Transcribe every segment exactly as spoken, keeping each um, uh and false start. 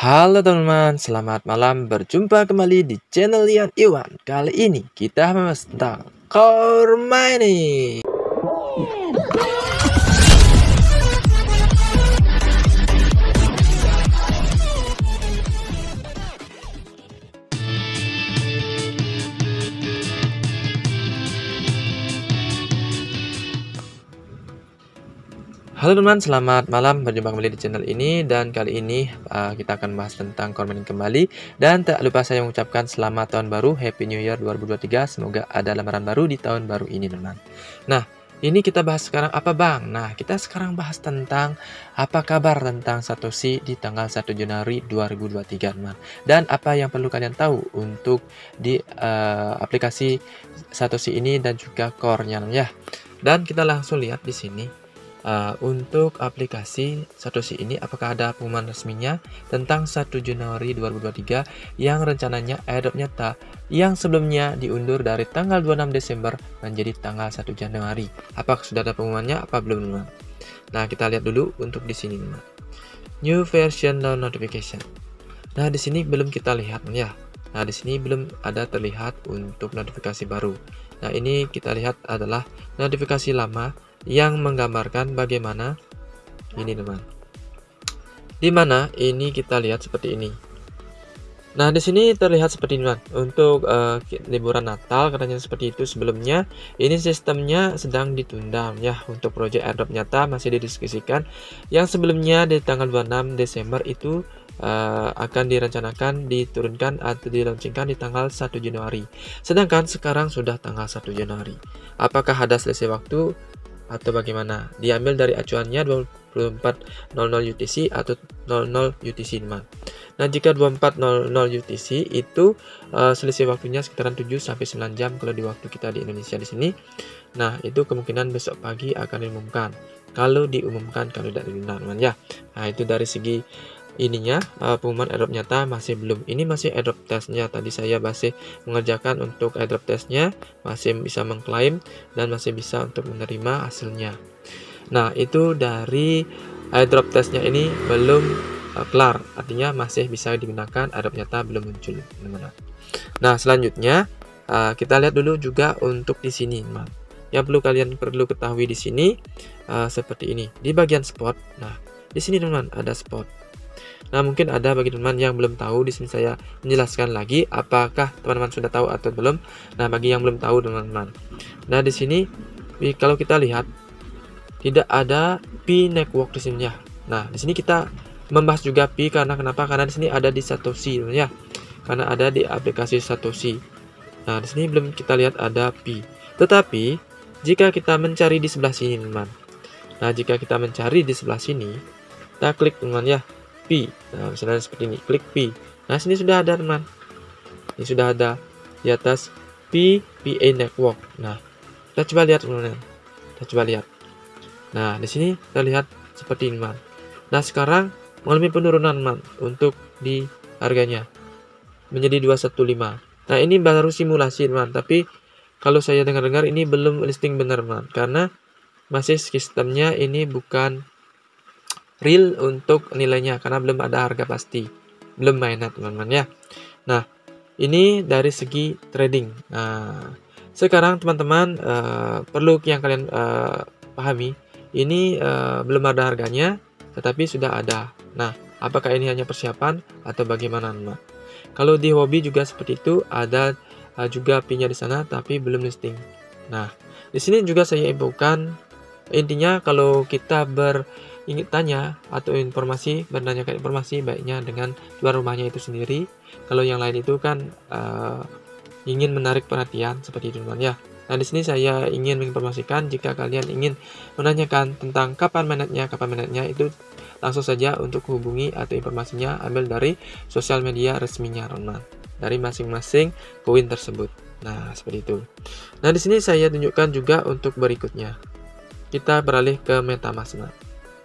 Halo teman-teman, selamat malam. Berjumpa kembali di channel Ian Iwan. Kali ini kita membahas tentang Core Mining. Halo teman-teman, selamat malam. Berjumpa kembali di channel ini. Dan kali ini uh, kita akan bahas tentang Core Mining kembali. Dan tak lupa saya mengucapkan selamat tahun baru, Happy New Year dua ribu dua puluh tiga. Semoga ada lamaran baru di tahun baru ini teman-teman. Nah, ini kita bahas sekarang apa bang? Nah, kita sekarang bahas tentang apa kabar tentang Satoshi di tanggal satu Januari dua ribu dua puluh tiga teman. Dan apa yang perlu kalian tahu untuk di uh, aplikasi Satoshi ini dan juga core-nya ya. Dan kita langsung lihat di sini. Uh, untuk aplikasi Satoshi ini, apakah ada pengumuman resminya tentang satu Januari dua ribu dua puluh tiga yang rencananya airdrop nyata yang sebelumnya diundur dari tanggal dua puluh enam Desember menjadi tanggal satu Januari. Apakah sudah ada pengumumannya apa belum teman? Nah, kita lihat dulu untuk di sini teman. New version launch notification. Nah, di sini belum kita lihat ya. Nah, di sini belum ada terlihat untuk notifikasi baru. Nah, ini kita lihat adalah notifikasi lama yang menggambarkan bagaimana ini teman. Dimana ini kita lihat seperti ini. Nah, di sini terlihat seperti ini teman. Untuk uh, liburan Natal katanya seperti itu sebelumnya. Ini sistemnya sedang ditunda ya. Untuk proyek airdrop nyata masih didiskusikan. Yang sebelumnya di tanggal dua puluh enam Desember itu uh, akan direncanakan diturunkan atau dilaunchingkan di tanggal satu Januari. Sedangkan sekarang sudah tanggal satu Januari. Apakah ada selisih waktu atau bagaimana? Diambil dari acuannya dua puluh empat nol nol U T C atau nol nol U T C teman. Nah, jika dua puluh empat nol nol U T C itu uh, selisih waktunya sekitaran tujuh sampai sembilan jam kalau di waktu kita di Indonesia di sini. Nah, itu kemungkinan besok pagi akan diumumkan. Kalau diumumkan, kalau tidak diundang teman ya. Nah, itu dari segi ininya uh, pengumuman airdrop nyata masih belum. Ini masih airdrop testnya. Tadi saya masih mengerjakan untuk airdrop testnya, masih bisa mengklaim dan masih bisa untuk menerima hasilnya. Nah, itu dari airdrop testnya ini belum uh, kelar, artinya masih bisa digunakan, airdrop nyata belum muncul teman-teman. Nah, selanjutnya uh, kita lihat dulu juga untuk di sini teman. Yang perlu kalian perlu ketahui di sini uh, seperti ini di bagian spot. Nah, di sini teman ada spot. Nah, mungkin ada bagi teman yang belum tahu, di sini saya menjelaskan lagi apakah teman-teman sudah tahu atau belum. Nah, bagi yang belum tahu teman-teman. Nah, di sini kalau kita lihat tidak ada Pi network di sini ya. Nah, di sini kita membahas juga Pi karena kenapa? Karena di sini ada di Satoshi ya. Karena ada di aplikasi Satoshi. Nah, di sini belum kita lihat ada Pi. Tetapi jika kita mencari di sebelah sini teman. Nah, jika kita mencari di sebelah sini, kita klik teman ya. Pi. Nah, misalnya seperti ini, klik Pi. Nah, sini sudah ada teman. Ini sudah ada di atas Pi P A network. Nah, kita coba lihat teman. Kita coba lihat. Nah, di sini kita lihat seperti ini teman. Nah, sekarang mengalami penurunan teman untuk di harganya menjadi dua ratus lima belas. Nah, ini baru simulasi teman, tapi kalau saya dengar-dengar ini belum listing benar teman, karena masih sistemnya ini bukan real untuk nilainya karena belum ada harga pasti, belum mainan teman-teman ya. Nah, ini dari segi trading. Nah, sekarang teman-teman uh, perlu yang kalian uh, pahami, ini uh, belum ada harganya tetapi sudah ada. Nah, apakah ini hanya persiapan atau bagaimana teman? Kalau di hobi juga seperti itu, ada uh, juga P-nya di sana tapi belum listing. Nah, di sini juga saya infokan, intinya kalau kita ber ingin tanya atau informasi, bertanyakan informasi baiknya dengan tuan rumahnya itu sendiri. Kalau yang lain itu kan uh, ingin menarik perhatian seperti itu teman ya. Nah, di sini saya ingin menginformasikan jika kalian ingin menanyakan tentang kapan mainnya, kapan mainnya itu langsung saja untuk hubungi atau informasinya ambil dari sosial media resminya teman, dari masing-masing koin tersebut. Nah, seperti itu. Nah, di sini saya tunjukkan juga untuk berikutnya. Kita beralih ke MetaMask teman.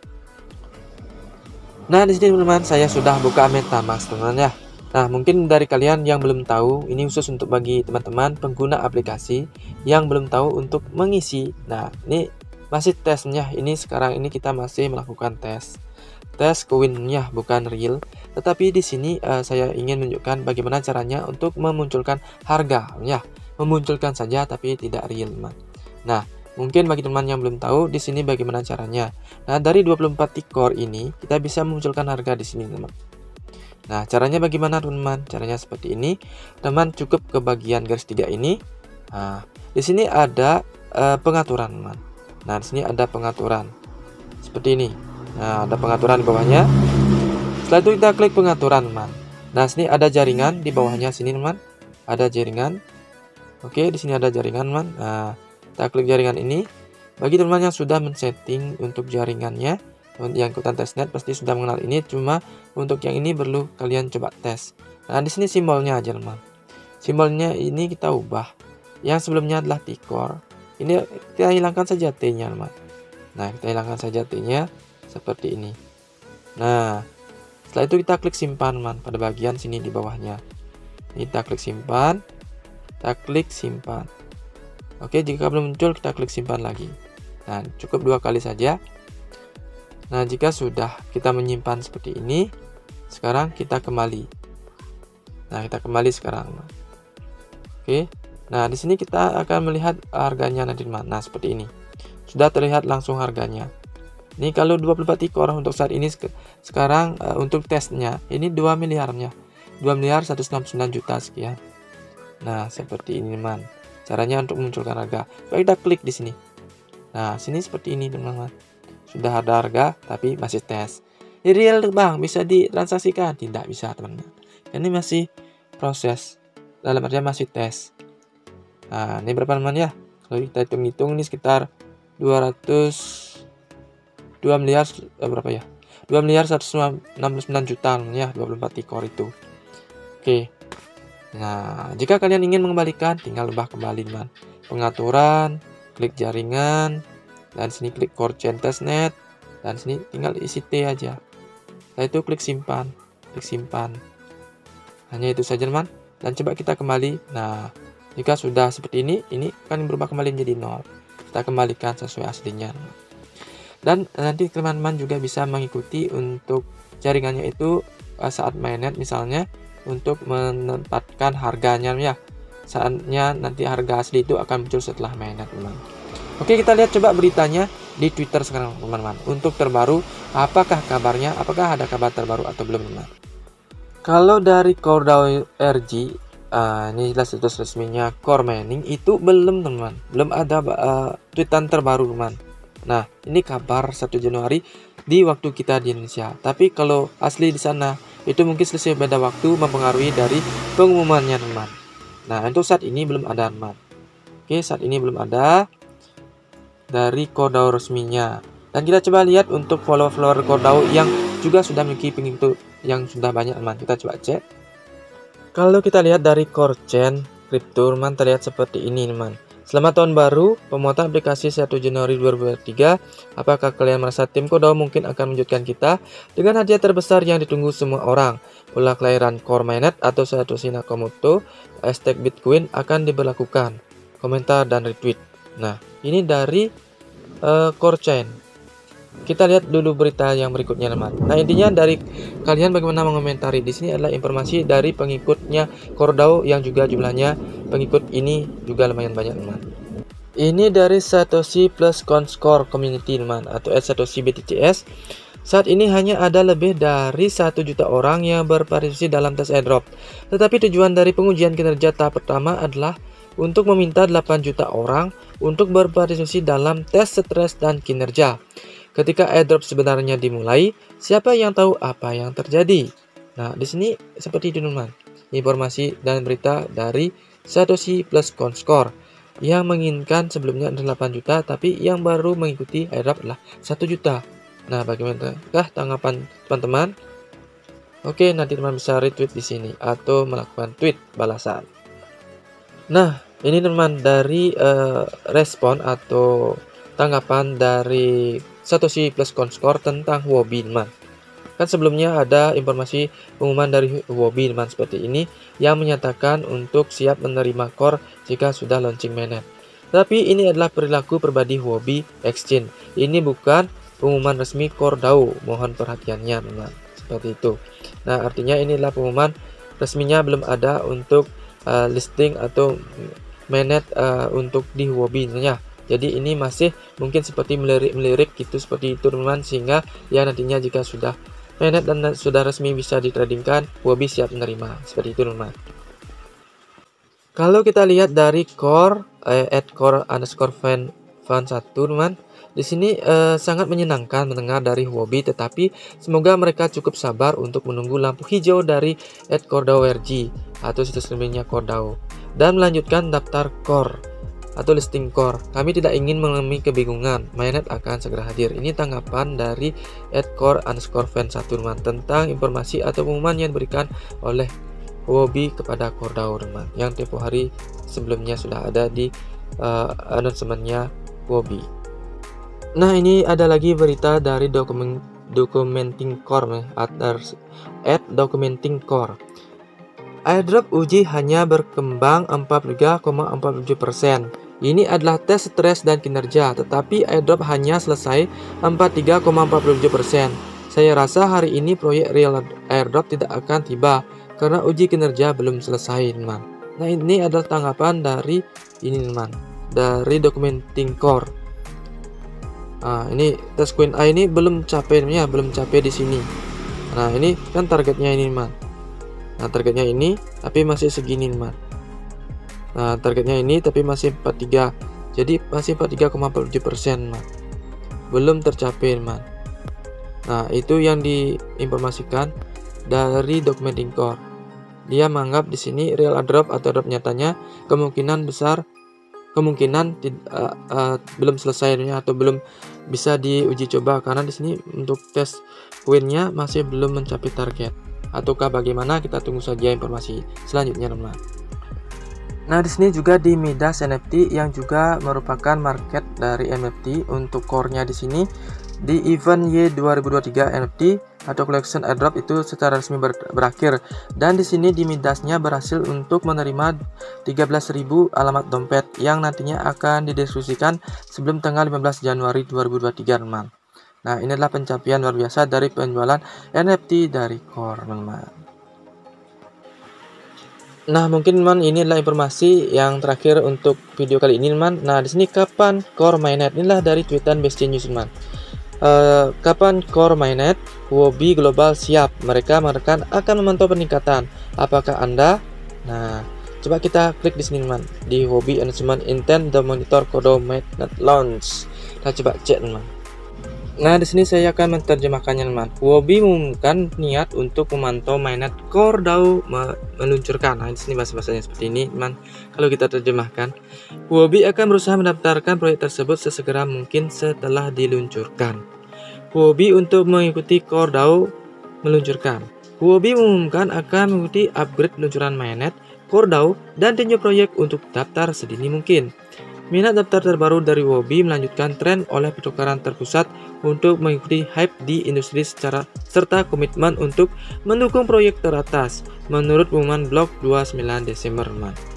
Nah, di sini teman-teman saya sudah buka MetaMask teman-teman ya. Nah, mungkin dari kalian yang belum tahu, ini khusus untuk bagi teman-teman pengguna aplikasi yang belum tahu untuk mengisi. Nah, ini masih tesnya. Ini sekarang ini kita masih melakukan tes. Tes koinnya bukan real, Tetapi di sini uh, saya ingin menunjukkan bagaimana caranya untuk memunculkan harga, ya, memunculkan saja tapi tidak real, teman. Nah, mungkin bagi teman yang belum tahu di sini bagaimana caranya. Nah, dari dua puluh empat T-core ini kita bisa memunculkan harga di sini, teman. Nah, caranya bagaimana, teman? Caranya seperti ini. Teman cukup ke bagian garis tiga ini. Nah, di sini ada uh, pengaturan, teman. Nah, di sini ada pengaturan seperti ini. Nah, ada pengaturan di bawahnya. Setelah itu kita klik pengaturan, teman. Nah, sini ada jaringan di bawahnya sini, teman. Ada jaringan. Oke, di sini ada jaringan, teman. Nah, kita klik jaringan ini. Bagi teman yang sudah men-setting untuk jaringannya, yang ikutan testnet pasti sudah mengenal ini. Cuma untuk yang ini perlu kalian coba tes. Nah, di sini simbolnya aja, teman. Simbolnya ini kita ubah. Yang sebelumnya adalah T-core. Ini kita hilangkan saja T-nya, teman. Nah, kita hilangkan saja T-nya seperti ini. Nah, setelah itu kita klik simpan, teman, pada bagian sini di bawahnya. Ini kita klik simpan. Kita klik simpan. Oke, jika belum muncul kita klik simpan lagi. Nah, cukup dua kali saja. Nah, jika sudah kita menyimpan seperti ini, sekarang kita kembali. Nah, kita kembali sekarang. Oke. Nah, di sini kita akan melihat harganya nanti, teman. Nah, seperti ini. Sudah terlihat langsung harganya. Ini kalau dua puluh empat T-core untuk saat ini sekarang uh, untuk tesnya ini dua miliarnya. dua miliar seratus enam puluh sembilan juta sekian. Nah, seperti ini, teman. Caranya untuk memunculkan harga. Coba kita klik di sini. Nah, sini seperti ini, teman-teman. Sudah ada harga tapi masih tes. Ini real, Bang, bisa ditransaksikan? Tidak bisa, teman-teman. Ini masih proses. Dalam artian masih tes. Nah, ini berapa, teman, ya? Kalau kita hitung-hitung ini sekitar dua ratus dua miliar eh, berapa ya? dua miliar seratus enam puluh sembilan juta, ya, dua puluh empat T-core itu. Oke. Nah, jika kalian ingin mengembalikan, tinggal ubah kembali, teman. Pengaturan, klik jaringan, dan sini klik core chain testnet, dan sini tinggal isi T aja. Setelah itu klik simpan, klik simpan. Hanya itu saja, teman. Dan coba kita kembali. Nah, jika sudah seperti ini, ini akan berubah kembali menjadi nol. Kita kembalikan sesuai aslinya. Dan nanti teman-teman juga bisa mengikuti untuk jaringannya itu saat mainnet, misalnya untuk menempatkan harganya, ya. Saatnya nanti harga asli itu akan muncul setelah mainnet, teman. Oke, kita lihat coba beritanya di Twitter sekarang, teman-teman. Untuk terbaru, apakah kabarnya? Apakah ada kabar terbaru atau belum, teman? Kalau dari CoreDAO R G, uh, ini adalah situs resminya Core Mining, itu belum, teman. Belum ada uh, tweetan terbaru, teman. Nah, ini kabar satu Januari di waktu kita di Indonesia. Tapi kalau asli di sana, itu mungkin selesai beda waktu mempengaruhi dari pengumumannya, teman. Nah, untuk saat ini belum ada, teman. Oke, saat ini belum ada dari CoreDAO resminya. Dan kita coba lihat untuk follower-follower CoreDAO yang juga sudah memiliki pengikut yang sudah banyak, teman. Kita coba cek. Kalau kita lihat dari Core Chain Crypto, teman, terlihat seperti ini, teman. Selamat tahun baru, pemuatan aplikasi satu Januari dua ribu dua puluh tiga. Apakah kalian merasa tim CoreDAO mungkin akan mengejutkan kita dengan hadiah terbesar yang ditunggu semua orang? Pula kelahiran Core Mainnet atau Satoshi Nakamoto, hashtag Bitcoin akan diberlakukan. Komentar dan retweet. Nah, ini dari uh, Core Chain. Kita lihat dulu berita yang berikutnya, teman. Nah, intinya dari kalian bagaimana mengomentari. Di sini adalah informasi dari pengikutnya CoreDAO yang juga jumlahnya pengikut ini juga lumayan banyak, teman. Ini dari Satoshi Plus Conscore Community, teman, atau Satoshi B T C S. Saat ini hanya ada lebih dari satu juta orang yang berpartisipasi dalam tes airdrop. Tetapi tujuan dari pengujian kinerja tahap pertama adalah untuk meminta delapan juta orang untuk berpartisipasi dalam tes stres dan kinerja. Ketika airdrop sebenarnya dimulai, siapa yang tahu apa yang terjadi? Nah, di sini seperti itu, teman. Informasi dan berita dari Satoshi Plus Conscore yang menginginkan sebelumnya delapan juta, tapi yang baru mengikuti airdrop adalah satu juta. Nah, bagaimanakah tanggapan teman-teman? Oke, nanti teman bisa retweet di sini atau melakukan tweet balasan. Nah, ini teman dari uh, respon atau tanggapan dari Satoshi Plus Conscore tentang Huobi, teman. Kan sebelumnya ada informasi pengumuman dari Huobi, teman, seperti ini yang menyatakan untuk siap menerima core jika sudah launching mainnet. Tapi ini adalah perilaku pribadi Huobi Exchange. Ini bukan pengumuman resmi CoreDAO. Mohon perhatiannya, teman. Seperti itu. Nah, artinya inilah pengumuman resminya belum ada untuk uh, listing atau mainnet uh, untuk di Huobi ya. Jadi ini masih mungkin seperti melirik-melirik gitu, seperti itu teman-teman, sehingga ya nantinya jika sudah mainnet dan sudah resmi bisa ditradingkan, Huobi siap menerima. Seperti itu teman-teman. Kalau kita lihat dari core eh, at core underscore fan fan satu teman, di sini eh, sangat menyenangkan mendengar dari Huobi, tetapi semoga mereka cukup sabar untuk menunggu lampu hijau dari at CoreDAO R G atau situs resminya CoreDAO dan melanjutkan daftar core atau listing core. Kami tidak ingin mengalami kebingungan, mainnet akan segera hadir. Ini tanggapan dari at core underscore fan satu teman tentang informasi atau pengumuman yang diberikan oleh Huobi kepada CoreDAO teman, yang tempo hari sebelumnya sudah ada di uh, announcement-nya Huobi. Nah, ini ada lagi berita dari dokumen documenting core at documenting core. Airdrop uji hanya berkembang empat puluh tiga koma empat tujuh persen. Ini adalah tes stres dan kinerja, tetapi airdrop hanya selesai empat puluh tiga koma empat tujuh persen. Saya rasa hari ini proyek real airdrop tidak akan tiba karena uji kinerja belum selesai, teman. Nah, ini adalah tanggapan dari ini, teman, dari documenting core. Nah, ini tes Queen A ini belum capai ya, belum capai di sini. Nah, ini kan targetnya ini, teman. Nah, targetnya ini tapi masih segini, teman. Nah, targetnya ini tapi masih empat puluh tiga. Jadi masih empat puluh tiga koma empat tujuh persen, teman. Belum tercapai, teman. Nah, itu yang diinformasikan dari documenting core. Dia menganggap di sini real airdrop atau airdrop nyatanya kemungkinan besar kemungkinan uh, uh, belum selesai atau belum bisa diuji coba karena di sini untuk tes Queen-nya masih belum mencapai target. Ataukah bagaimana? Kita tunggu saja informasi selanjutnya, teman. Nah, di sini juga di Midas N F T yang juga merupakan market dari N F T untuk core-nya di sini di event Y dua ribu dua puluh tiga N F T atau collection airdrop itu secara resmi ber berakhir, dan di sini di Midasnya berhasil untuk menerima tiga belas ribu alamat dompet yang nantinya akan didiskusikan sebelum tanggal lima belas Januari dua ribu dua puluh tiga, teman. Nah, ini adalah pencapaian luar biasa dari penjualan N F T dari core, teman. Nah, mungkin teman ini adalah informasi yang terakhir untuk video kali ini, teman. Nah, di sini kapan core mainnet? Inilah dari tweetan Bestie News, teman. Uh, kapan core mainnet? Huobi Global siap. Mereka mengatakan akan memantau peningkatan. Apakah Anda? Nah, coba kita klik di sini, teman. Di Huobi announcement intent the monitor CoreDAO mainnet launch. Kita coba cek, teman. Nah, di sini saya akan menerjemahkannya, teman. Huobi mengumumkan niat untuk memantau mainnet CoreDAO meluncurkan. Nah, di sini bahasa-bahasanya seperti ini, teman. Kalau kita terjemahkan, Huobi akan berusaha mendaftarkan proyek tersebut sesegera mungkin setelah diluncurkan. Huobi untuk mengikuti CoreDAO meluncurkan. Huobi mengumumkan akan mengikuti upgrade peluncuran mainnet CoreDAO dan tinjau proyek untuk daftar sedini mungkin. Minat daftar terbaru dari Huobi melanjutkan tren oleh pertukaran terpusat untuk mengikuti hype di industri secara serta komitmen untuk mendukung proyek teratas, menurut pengumuman blog dua puluh sembilan Desember.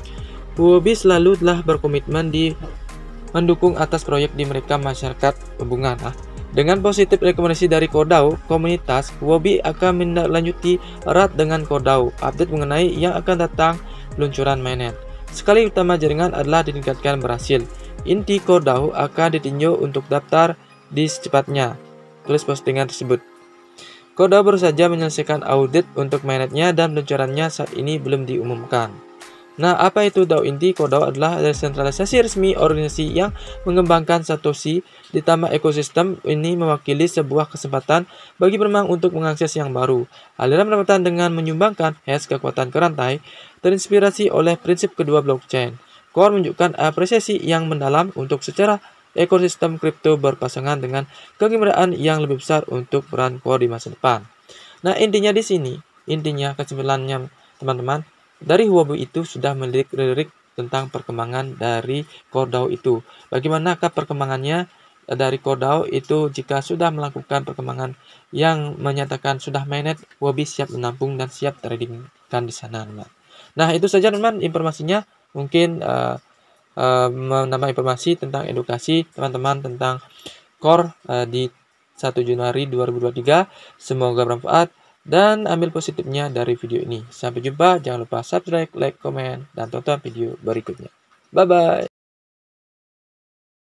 Huobi selalu telah berkomitmen di mendukung atas proyek di mereka masyarakat hubungan. Ah. Dengan positif rekomendasi dari CoreDAO komunitas, Huobi akan menindaklanjuti erat dengan CoreDAO update mengenai yang akan datang peluncuran mainnet. Sekali utama jaringan adalah ditingkatkan berhasil. Inti CoreDAO akan ditinjau untuk daftar di secepatnya. Tulis postingan tersebut. CoreDAO baru saja menyelesaikan audit untuk mainnetnya dan peluncurannya saat ini belum diumumkan. Nah, apa itu DAO inti? CoreDAO adalah desentralisasi resmi organisasi yang mengembangkan Satoshi, ditambah ekosistem ini mewakili sebuah kesempatan bagi pemenang untuk mengakses yang baru. Aliran pendapatan dengan menyumbangkan hash kekuatan ke rantai terinspirasi oleh prinsip kedua blockchain. Core menunjukkan apresiasi yang mendalam untuk secara ekosistem kripto berpasangan dengan kegembiraan yang lebih besar untuk peran Core di masa depan. Nah, intinya di sini, intinya kesimpulannya teman-teman, dari Huobi itu sudah melirik-lirik tentang perkembangan dari CoreDAO itu. Bagaimanakah perkembangannya dari CoreDAO itu jika sudah melakukan perkembangan yang menyatakan sudah mainnet, Huobi siap menampung dan siap tradingkan di sana, teman. Nah, itu saja, teman, informasinya. Mungkin uh, uh, menambah informasi tentang edukasi teman-teman tentang Core uh, di satu Januari dua ribu dua puluh tiga. Semoga bermanfaat. dan ambil positifnya dari video ini. Sampai jumpa, jangan lupa subscribe, like, komen, dan tonton video berikutnya. Bye-bye.